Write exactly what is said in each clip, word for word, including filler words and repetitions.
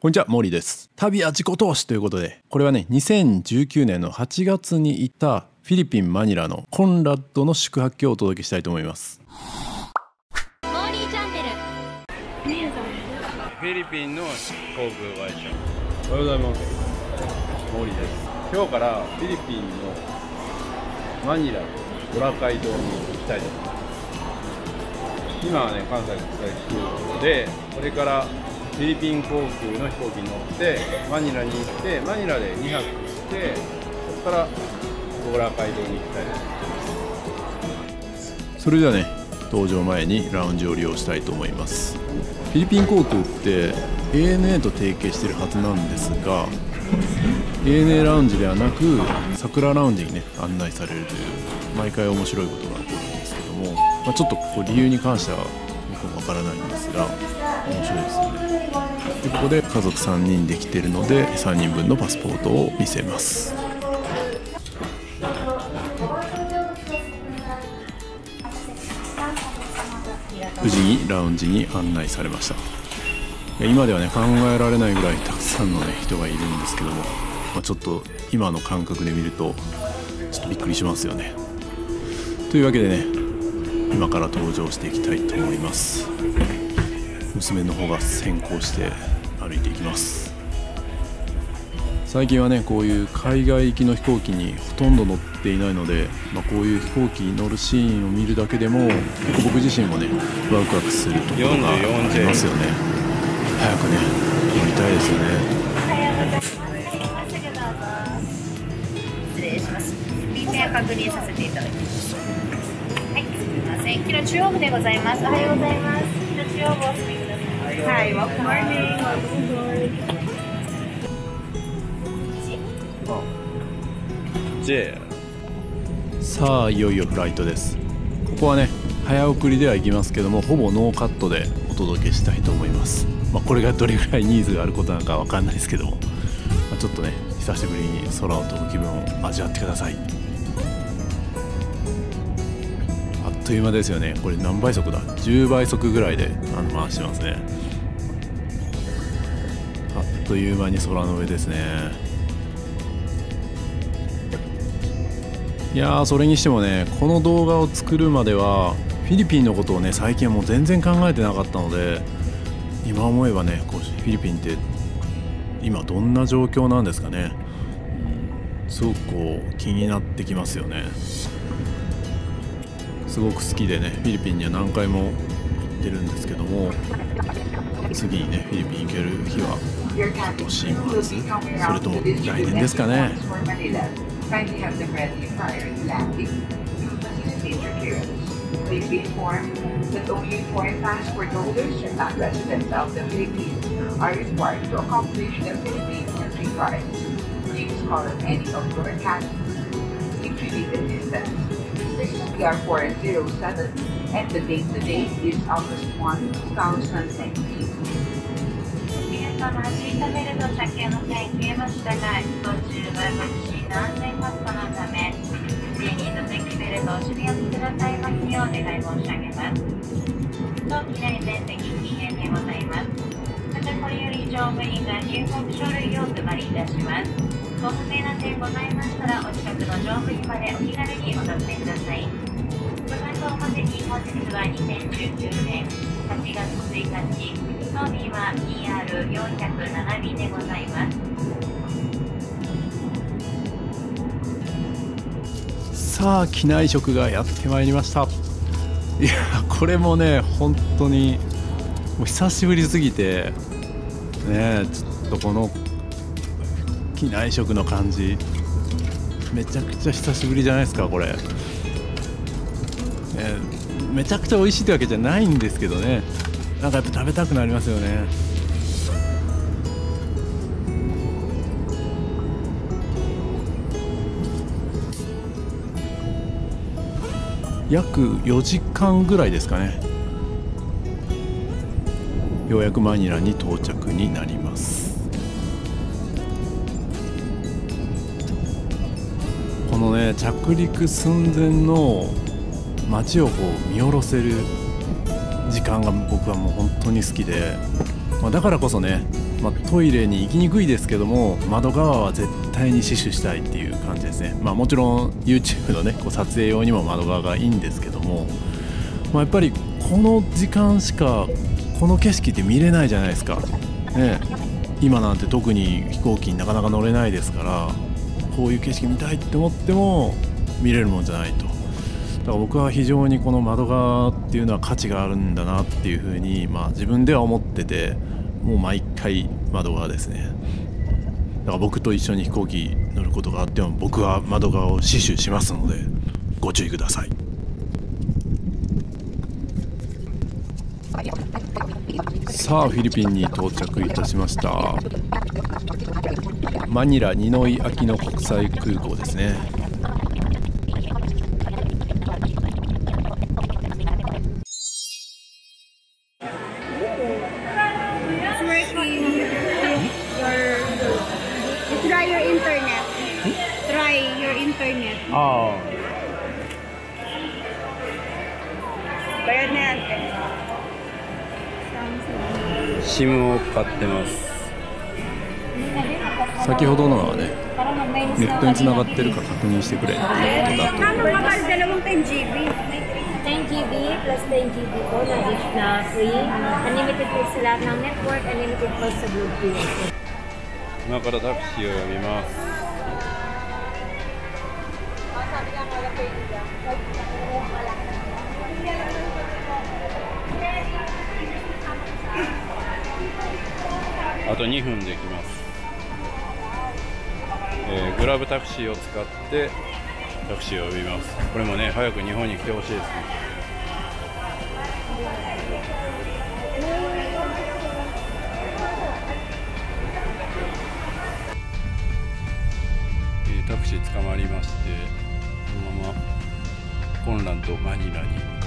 こんにちは、モーリーです。旅は自己投資ということで、これはねにせんじゅうきゅうねんのはちがつに行ったフィリピン・マニラのコンラッドの宿泊記をお届けしたいと思います。 モーリーチャンネル。 フィリピンの航空会社。おはようございます。モーリーです。今日からフィリピンのマニラボラカイ島に行きたいと思います。今はね関西国際空港で、これからフィリピン航空の飛行機に乗ってマニラに行って、マニラでにはくしてそこからボラカイ島に行きたいと思います。 それではね、搭乗前にラウンジを利用したいと思います。フィリピン航空って エーエヌエー と提携してるはずなんですが、 エーエヌエー ラウンジではなく桜ラウンジにね案内されるという毎回面白いことが起こるんですけども、まあ、ちょっとこう理由に関しては僕もわからないんですが面白いですよね。でここで家族さんにんで来てるのでさんにんぶんのパスポートを見せます。無事にラウンジに案内されました。今ではね考えられないぐらいたくさんの、ね、人がいるんですけども、まあ、ちょっと今の感覚で見るとちょっとびっくりしますよね。というわけでね、今から登場していきたいと思います。娘の方が先行して歩いていきます。最近はねこういう海外行きの飛行機にほとんど乗っていないので、まあ、こういう飛行機に乗るシーンを見るだけでも僕自身もねワクワクするところがありますよね。早くね乗りたいですよね。 失礼します。便名を確認させていただきます。はい、すみません。キロ中央部でございます。おはようございます。キロ中央部をお進みください。はい、welcome morning。 J。 さあいよいよフライトです。ここはね早送りでは行きますけども、ほぼノーカットでお届けしたいと思います。まあ、これがどれぐらいニーズがあることなのかわかんないですけども、まあ、ちょっとね久しぶりに空を飛ぶ気分を味わってください。あっという間ですよね。これ何倍速だ、じゅうばい速ぐらいであの回してますね。あっという間に空の上ですね。いやーそれにしてもね、この動画を作るまではフィリピンのことをね最近はもう全然考えてなかったので、今思えばねこうフィリピンって今どんな状況なんですかね。うん、すごくこう気になってきますよね。すごく好きでねフィリピンには何回も行ってるんですけども、次にねフィリピン行ける日は今年末、それとも来年ですかね。 Kindly have them ready prior to landing to facilitate your clearance. Please be informed that only foreign passport holders and not residents of the Philippines are required to accomplish the Philippine entry card. Please call at any of your academies. Keep related distance. This is P R four zero seven and the date today is August first, twenty nineteen. シートベルト着用の際に注意を従い、途中はご自身の安全確保のため、全員のセーフベルトを締め置きくださいますようお願い申し上げます。当機内全席禁煙でございます。またこれより乗務員が入国書類をお配りいたします。ご不明な点ございましたら、お近くの乗務員までお気軽にお尋ねください。ご参考までに本日はにせんじゅうきゅうねんはちがつついたち、当便は イーアールよんひゃくなな 便でございます。 さあ機内食がやってまいりました。いやこれもね本当にもう久しぶりすぎてね、ちょっとこの機内食の感じめちゃくちゃ久しぶりじゃないですかこれ、ね、めちゃくちゃ美味しいってわけじゃないんですけどね、なんかやっぱ食べたくなりますよね。約よじかんぐらいですかね。ようやくマニラに到着になります。このね着陸寸前の街をこう見下ろせる時間が僕はもう本当に好きで、まあ、だからこそねまあ、トイレに行きにくいですけども、窓側は絶対に死守したいっていう感じですね。まあ、もちろん YouTube のねこう撮影用にも窓側がいいんですけども、まあ、やっぱりこの時間しかこの景色って見れないじゃないですか、ね、今なんて特に飛行機になかなか乗れないですから、こういう景色見たいって思っても見れるもんじゃないと。だから僕は非常にこの窓側っていうのは価値があるんだなっていうふうに、まあ、自分では思ってて、もう毎回窓側ですね。だから僕と一緒に飛行機乗ることがあっても僕は窓側を死守しますのでご注意ください。さあフィリピンに到着いたしました。マニラニノイアキノ国際空港ですね。 Try your internet. Try your internet. あ Bayad na yan. あ、SIM を買ってます。 先ほどのはね、ネットにつながってるか確認してくれって言ってたと。 Ano ba ba dalawang ten G B? ten G B plus ten G B po na dish na free. Unlimited po sa lahat ng network, unlimited po sa Bluetooth. 今からタクシーを呼びます。あとにふんで来ます。えー、グラブタクシーを使ってタクシーを呼びます。これもね、早く日本に来てほしいですね。えー、タクシー捕まりまして、このままコンランドマニラに向かいます。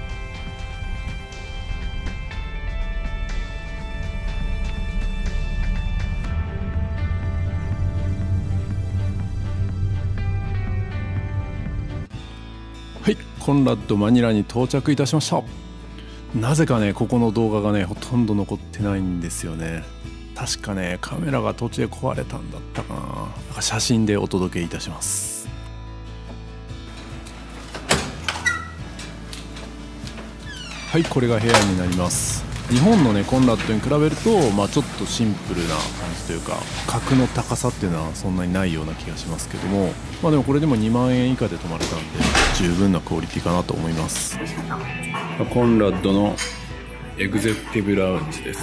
はい、コンラッドマニラに到着いたしました。なぜかねここの動画がねほとんど残ってないんですよね。確かねカメラが途中で壊れたんだったかな。なんか写真でお届けいたします。はい、これが部屋になります。日本のねコンラッドに比べると、まあ、ちょっとシンプルな感じというか格の高さっていうのはそんなにないような気がしますけども、まあ、でもこれでもにまんえん以下で泊まれたんで十分なクオリティかなと思います。コンラッドのエグゼクティブラウンジです。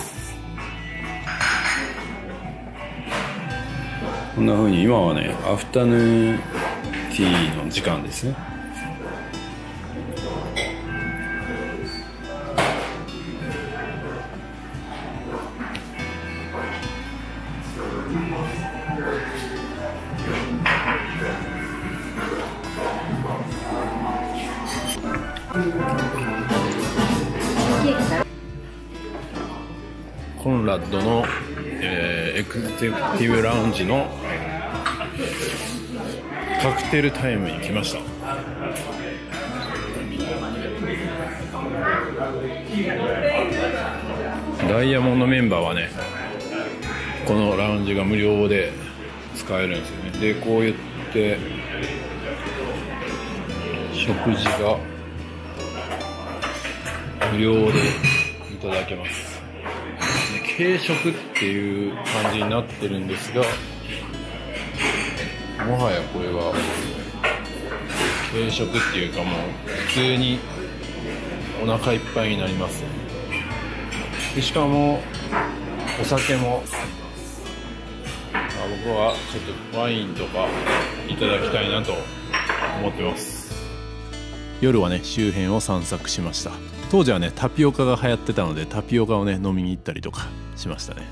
こんな風に今はねアフタヌーンティーの時間ですね。コンラッドの、えー、エクゼクティブラウンジのカクテルタイムに来ました。ダイヤモンドメンバーはねこのラウンジが無料で使えるんですよね。でこうやって食事が無料でいただけます。軽食っていう感じになってるんですが、もはやこれは軽食っていうかもう普通にお腹いっぱいになります。でしかもお酒も、まあ、僕はちょっとワインとかいただきたいなと思ってます。夜はね周辺を散策しました。当時はねタピオカが流行ってたのでタピオカをね飲みに行ったりとかしましたね。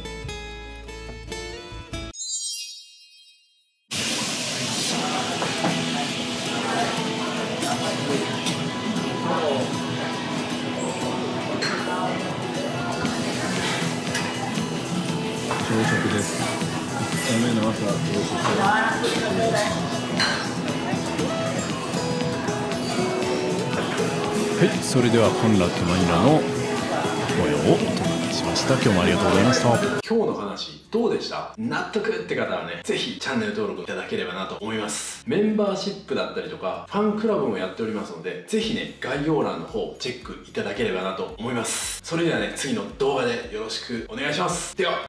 朝食です。ふつかめの朝朝食。はい、それではコンラッドマニラの模様をお届けします。 ました。今日もありがとうございました。 今日の話どうでした？納得って方はね、ぜひチャンネル登録いただければなと思います。メンバーシップだったりとかファンクラブもやっておりますので、ぜひね概要欄の方チェックいただければなと思います。それではね、次の動画でよろしくお願いします。では。